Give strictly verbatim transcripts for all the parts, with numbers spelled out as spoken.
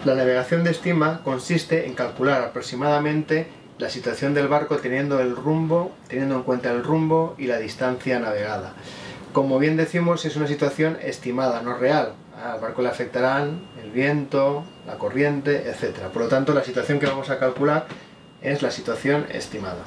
La navegación de estima consiste en calcular aproximadamente la situación del barco teniendo el rumbo, teniendo en cuenta el rumbo y la distancia navegada. Como bien decimos, es una situación estimada, no real. Al barco le afectarán el viento, la corriente, etcétera. Por lo tanto, la situación que vamos a calcular es la situación estimada.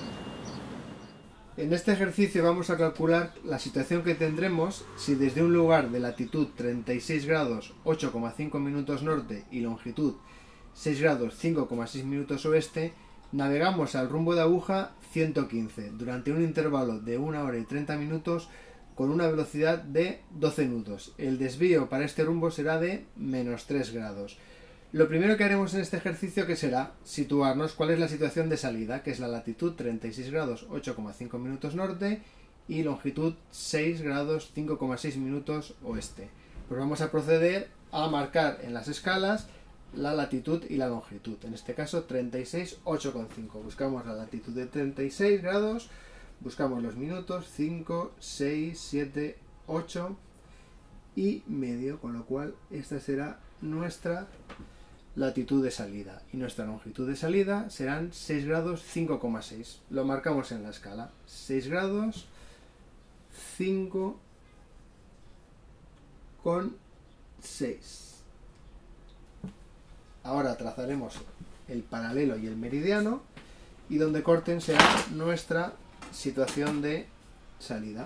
En este ejercicio vamos a calcular la situación que tendremos si desde un lugar de latitud treinta y seis grados ocho coma cinco minutos norte y longitud seis grados cinco coma seis minutos oeste navegamos al rumbo de aguja ciento quince durante un intervalo de una hora y treinta minutos con una velocidad de doce nudos. El desvío para este rumbo será de menos tres grados. Lo primero que haremos en este ejercicio que será situarnos cuál es la situación de salida, que es la latitud treinta y seis grados ocho coma cinco minutos norte y longitud seis grados cinco coma seis minutos oeste. Pues vamos a proceder a marcar en las escalas la latitud y la longitud, en este caso treinta y seis, ocho coma cinco. Buscamos la latitud de treinta y seis grados, buscamos los minutos, cinco, seis, siete, ocho y medio, con lo cual esta será nuestra latitud de salida y nuestra longitud de salida serán seis grados cinco coma seis. Lo marcamos en la escala, seis grados cinco coma seis. Ahora trazaremos el paralelo y el meridiano y donde corten será nuestra situación de salida.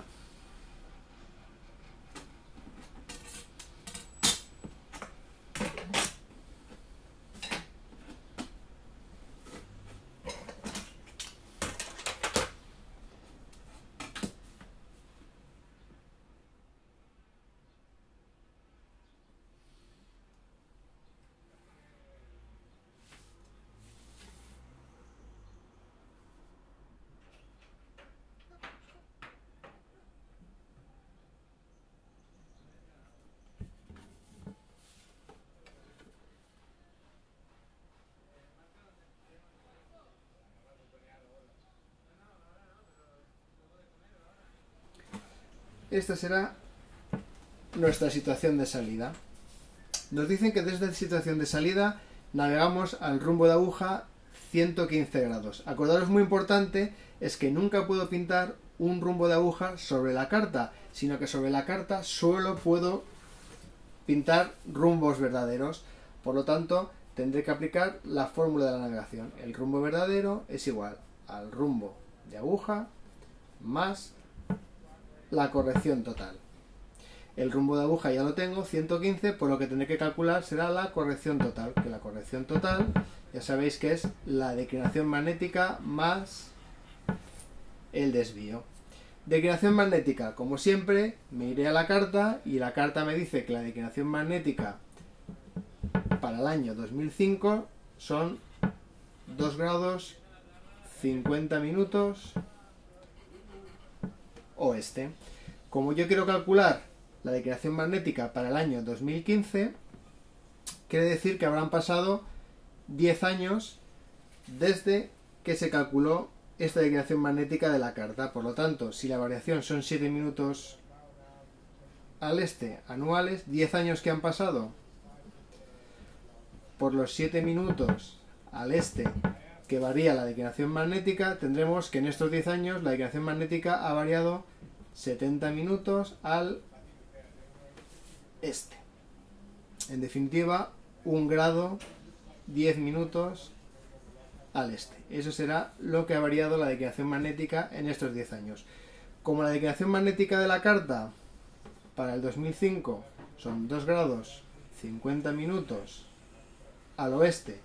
Esta será nuestra situación de salida. Nos dicen que desde la situación de salida navegamos al rumbo de aguja ciento quince grados. Acordaros, muy importante, es que nunca puedo pintar un rumbo de aguja sobre la carta, sino que sobre la carta solo puedo pintar rumbos verdaderos. Por lo tanto, tendré que aplicar la fórmula de la navegación. El rumbo verdadero es igual al rumbo de aguja más la corrección total. El rumbo de aguja ya lo tengo, ciento quince, por lo que tendré que calcular será la corrección total, que la corrección total ya sabéis que es la declinación magnética más el desvío. Declinación magnética, como siempre, me iré a la carta y la carta me dice que la declinación magnética para el año dos mil cinco son dos grados cincuenta minutos oeste. Como yo quiero calcular la declinación magnética para el año dos mil quince, quiere decir que habrán pasado diez años desde que se calculó esta declinación magnética de la carta. Por lo tanto, si la variación son siete minutos al este anuales, diez años que han pasado por los siete minutos al este que varía la declinación magnética, tendremos que en estos diez años la declinación magnética ha variado setenta minutos al este. En definitiva, un grado diez minutos al este. Eso será lo que ha variado la declinación magnética en estos diez años. Como la declinación magnética de la carta para el dos mil cinco son dos grados cincuenta minutos al oeste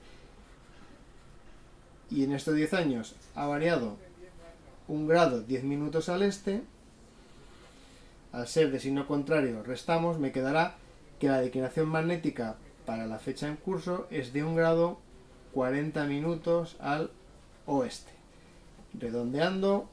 y en estos diez años ha variado un grado diez minutos al este, al ser de signo contrario restamos, me quedará que la declinación magnética para la fecha en curso es de un grado cuarenta minutos al oeste, redondeando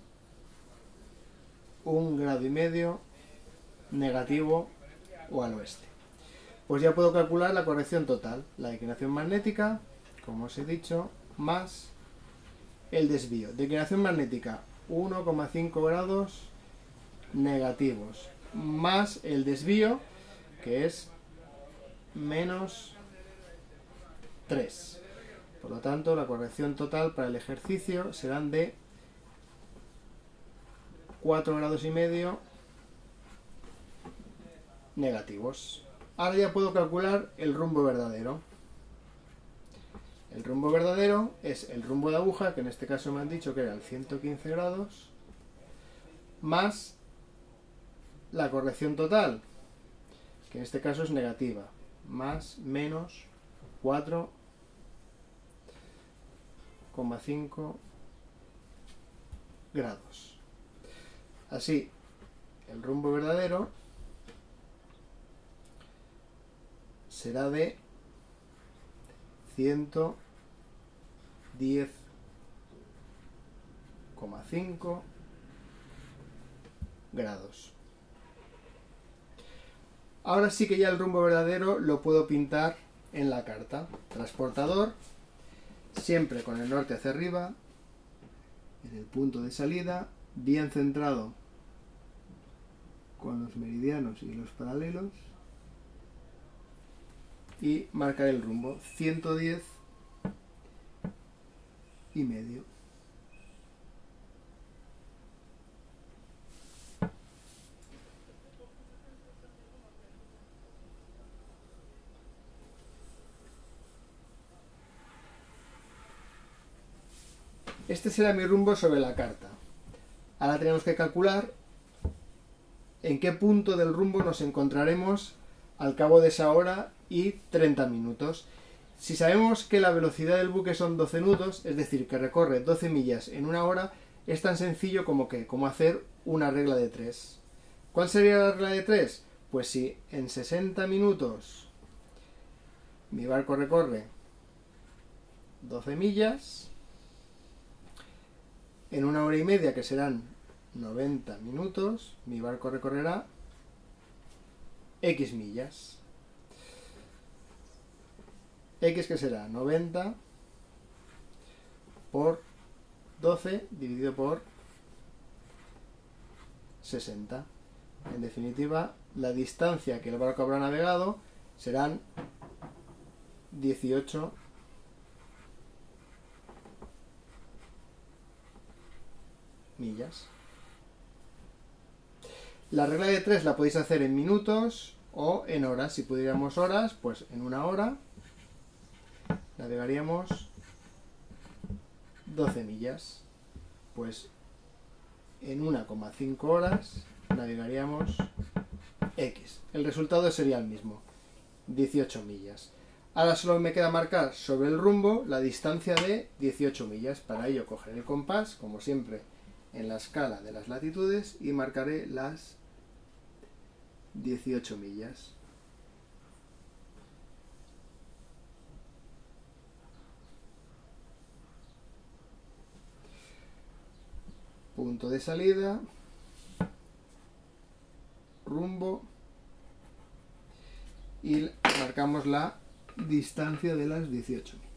un grado y medio negativo o al oeste. Pues ya puedo calcular la corrección total, la declinación magnética, como os he dicho, más el desvío. Declinación magnética uno coma cinco grados negativos, más el desvío, que es menos tres. Por lo tanto, la corrección total para el ejercicio serán de cuatro grados y medio negativos. Ahora ya puedo calcular el rumbo verdadero. El rumbo verdadero es el rumbo de aguja, que en este caso me han dicho que era el ciento quince grados, más la corrección total, que en este caso es negativa, más menos cuatro coma cinco grados. Así, el rumbo verdadero será de ciento diez coma cinco grados. Ahora sí que ya el rumbo verdadero lo puedo pintar en la carta. Transportador, siempre con el norte hacia arriba, en el punto de salida, bien centrado con los meridianos y los paralelos, y marcar el rumbo, ciento diez y medio. Este será mi rumbo sobre la carta. Ahora tenemos que calcular en qué punto del rumbo nos encontraremos al cabo de esa hora y treinta minutos. Si sabemos que la velocidad del buque son doce nudos, es decir, que recorre doce millas en una hora, es tan sencillo como que, como hacer una regla de tres. ¿Cuál sería la regla de tres? Pues si en sesenta minutos mi barco recorre doce millas, en una hora y media, que serán noventa minutos, mi barco recorrerá X millas. X, que será noventa por doce dividido por sesenta. En definitiva, la distancia que el barco habrá navegado serán dieciocho millas. La regla de tres la podéis hacer en minutos o en horas. Si pudiéramos horas, pues en una hora navegaríamos doce millas. Pues en una coma cinco horas navegaríamos X. El resultado sería el mismo, dieciocho millas. Ahora solo me queda marcar sobre el rumbo la distancia de dieciocho millas. Para ello cogeré el compás, como siempre, en la escala de las latitudes y marcaré las dieciocho millas. Punto de salida, rumbo, y marcamos la distancia de las dieciocho millas.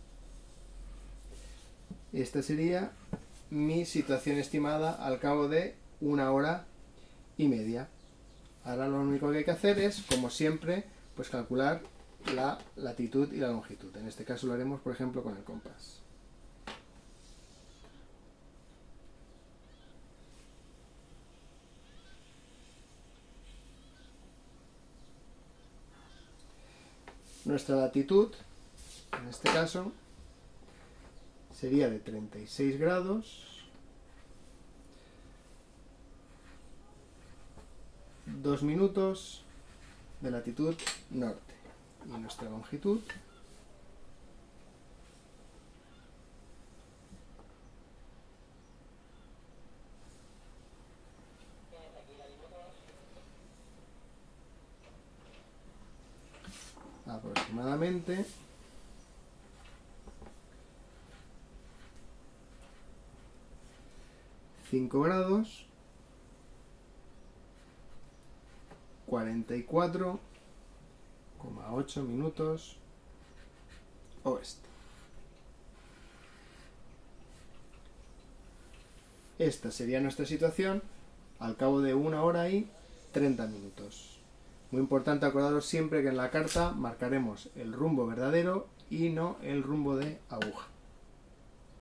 Esta sería mi situación estimada al cabo de una hora y media. Ahora lo único que hay que hacer es, como siempre, pues calcular la latitud y la longitud. En este caso lo haremos, por ejemplo, con el compás. Nuestra latitud, en este caso, sería de treinta y seis grados, dos minutos de latitud norte. Y nuestra longitud aproximadamente cinco grados, cuarenta y cuatro coma ocho minutos oeste. Esta sería nuestra situación al cabo de una hora y treinta minutos. Muy importante acordaros siempre que en la carta marcaremos el rumbo verdadero y no el rumbo de aguja.